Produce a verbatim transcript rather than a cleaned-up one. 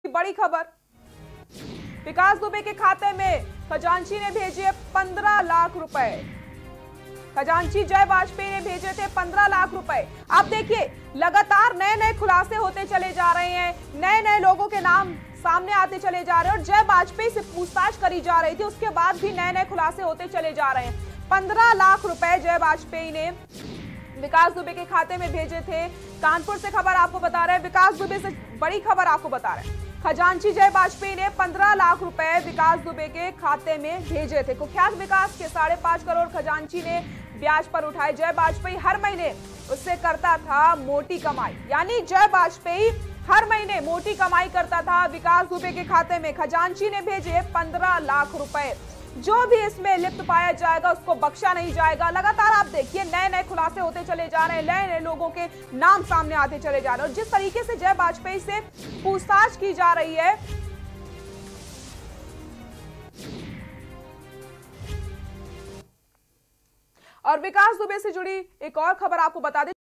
बड़ी खबर, विकास दुबे के खाते में खजांची ने भेजे पंद्रह लाख रुपए। खजांची जय वाजपेयी ने भेजे थे पंद्रह लाख रुपए। आप देखिए लगातार नए नए खुलासे होते चले जा रहे हैं, नए नए लोगों के नाम सामने आते चले जा रहे हैं और जय वाजपेयी से पूछताछ करी जा रही थी, उसके बाद भी नए नए खुलासे होते चले जा रहे हैं। पंद्रह लाख रुपए जय वाजपेयी ने विकास दुबे के खाते में भेजे थे। कानपुर से खबर आपको बता रहे हैं, विकास दुबे से बड़ी खबर आपको बता रहे हैं। खजांची जय वाजपेयी ने पंद्रह लाख रुपए विकास दुबे के खाते में भेजे थे। कुख्यात विकास के साढ़े पांच करोड़ खजांची ने ब्याज पर उठाए। जय वाजपेयी हर महीने उससे करता था मोटी कमाई, यानी जय वाजपेयी हर महीने मोटी कमाई करता था। विकास दुबे के खाते में खजांची ने भेजे पंद्रह लाख रुपए। जो भी इसमें लिप्त पाया जाएगा उसको बख्शा नहीं जाएगा। लगातार आप देखिए नए नए खुलासे होते चले जा रहे हैं, नए नए लोगों के नाम सामने आते चले जा रहे हैं और जिस तरीके से जय वाजपेयी से पूछताछ की जा रही है, और विकास दुबे से जुड़ी एक और खबर आपको बता दें।